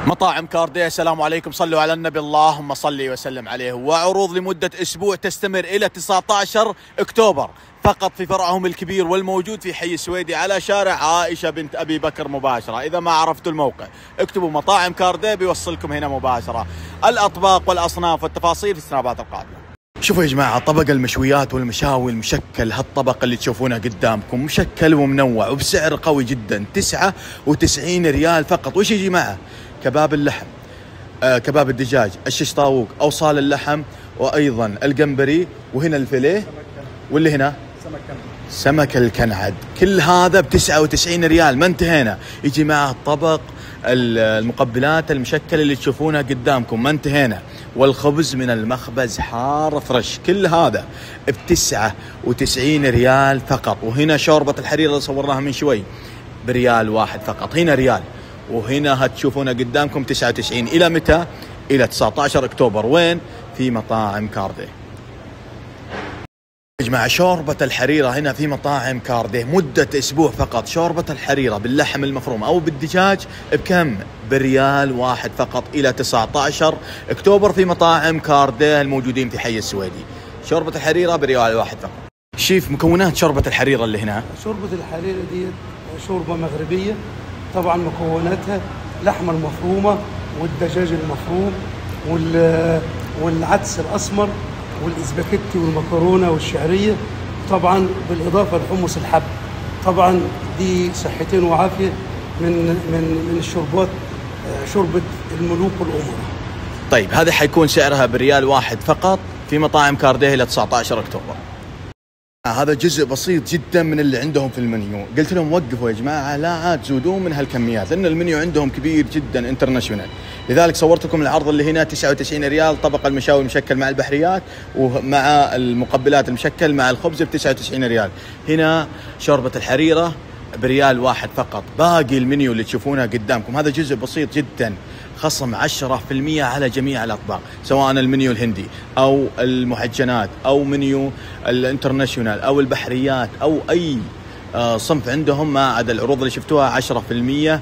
مطاعم كارديه، السلام عليكم، صلوا على النبي اللهم صل وسلم عليه. وعروض لمدة أسبوع تستمر إلى 19 أكتوبر فقط في فرعهم الكبير والموجود في حي السويدي على شارع عائشة بنت أبي بكر مباشرة. إذا ما عرفتوا الموقع اكتبوا مطاعم كارديه بيوصلكم هنا مباشرة. الأطباق والأصناف والتفاصيل في السنابات القادمة. شوفوا يا جماعة، طبق المشويات والمشاوي المشكل، هالطبق اللي تشوفونه قدامكم مشكل ومنوع وبسعر قوي جدا، 99 ريال فقط. وش يجي معه؟ كباب اللحم، كباب الدجاج، الشيش طاووق، أوصال اللحم، وأيضا الجمبري، وهنا الفيليه، واللي هنا سمك الكنعد. كل هذا ب99 ريال. ما انتهينا، يجي معه الطبق المقبلات المشكل اللي تشوفونها قدامكم. ما انتهينا، والخبز من المخبز حار فرش. كل هذا ب99 ريال فقط. وهنا شوربة الحريرة اللي صورناها من شوي بريال واحد فقط. هنا ريال، وهنا هتشوفونه قدامكم 99. إلى متى؟ إلى 19 أكتوبر. وين؟ في مطاعم كارديه. يا جماعة، شوربة الحريرة هنا في مطاعم كارديه مدة أسبوع فقط. شوربة الحريرة باللحم المفروم أو بالدجاج بكم؟ بريال واحد فقط إلى 19 أكتوبر في مطاعم كارديه الموجودين في حي السويدي. شوربة الحريرة بريال واحد فقط. شيف، مكونات شوربة الحريرة اللي هنا؟ شوربة الحريرة دي شوربة مغربية، طبعا مكوناتها لحمة المفرومة والدجاج المفروم والعدس الأسمر والإسباجيتي والمكرونة والشعرية، طبعا بالإضافة لحمص الحب. طبعا دي صحتين وعافية من الشوربات، شوربة الملوك والأمراء. طيب، هذا حيكون سعرها بريال واحد فقط في مطاعم كارديه إلى 19 أكتوبر. هذا جزء بسيط جدا من اللي عندهم في المنيو. قلت لهم وقفوا يا جماعة، لا عاد تزودون من هالكميات، لأن المنيو عندهم كبير جدا انترناشونال. لذلك صورت لكم العرض اللي هنا 99 ريال، طبق المشاوي المشكل مع البحريات ومع المقبلات المشكل مع الخبز ب99 ريال. هنا شوربة الحريرة بريال واحد فقط. باقي المنيو اللي تشوفونه قدامكم هذا جزء بسيط جدا، خصم 10% على جميع الأطباق، سواء المنيو الهندي أو المحجنات أو منيو الانترناشونال أو البحريات أو أي صنف عندهم، ما عدا العروض اللي شفتوها 10%.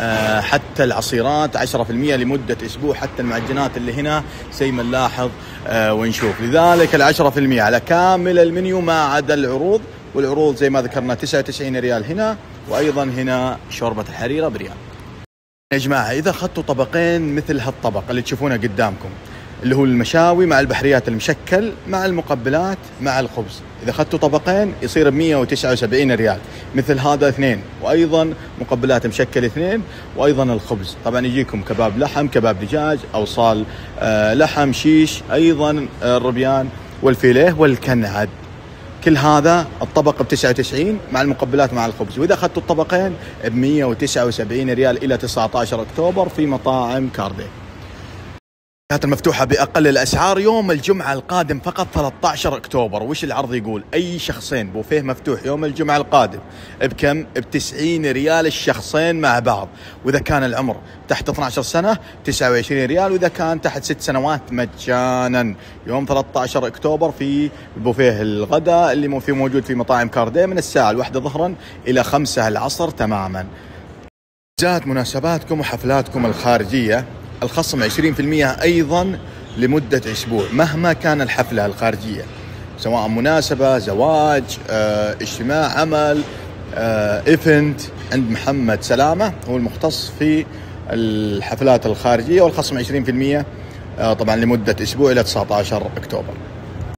حتى العصيرات 10% لمدة أسبوع، حتى المعجنات اللي هنا زي ما نلاحظ ونشوف. لذلك 10% على كامل المنيو ما عدا العروض. والعروض زي ما ذكرنا 99 ريال هنا، وأيضا هنا شوربة الحريرة بريال. يا جماعة، إذا أخذتوا طبقين مثل هالطبق اللي تشوفونه قدامكم اللي هو المشاوي مع البحريات المشكل مع المقبلات مع الخبز، إذا أخذتوا طبقين يصير 179 ريال. مثل هذا 2، وأيضا مقبلات مشكل 2، وأيضا الخبز. طبعا يجيكم كباب لحم، كباب دجاج، أوصال لحم، شيش، أيضا الربيان والفيليه والكنعد. كل هذا الطبق ب99 مع المقبلات مع الخبز. وإذا أخذتوا الطبقين ب179 ريال إلى 19 أكتوبر في مطاعم كارديه. كانت المفتوحة بأقل الأسعار يوم الجمعة القادم فقط 13 أكتوبر. وش العرض يقول؟ أي شخصين بوفيه مفتوح يوم الجمعة القادم بكم؟ ب90 ريال الشخصين مع بعض. وإذا كان العمر تحت 12 سنة 29 ريال، وإذا كان تحت 6 سنوات مجانا. يوم 13 أكتوبر في بوفيه الغداء اللي موجود في مطاعم كارديه من الساعة 1 ظهرا إلى 5 العصر تماما. جاءت مناسباتكم وحفلاتكم الخارجية الخصم 20% أيضا لمدة أسبوع مهما كان الحفلة الخارجية، سواء مناسبة، زواج، اجتماع عمل، إيفنت. عند محمد سلامة هو المختص في الحفلات الخارجية، والخصم 20% طبعا لمدة أسبوع إلى 19 أكتوبر.